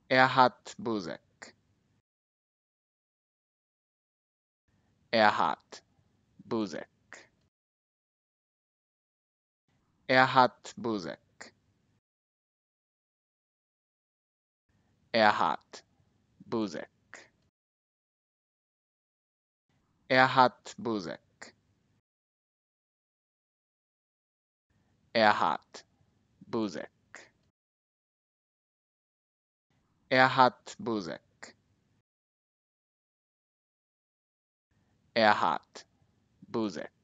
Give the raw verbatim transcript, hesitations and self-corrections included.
Erhard Busek. Erhard Busek. Erhard Busek. Erhard Busek. Erhard Busek. Erhard Busek. Erhard Busek. Erhard Busek.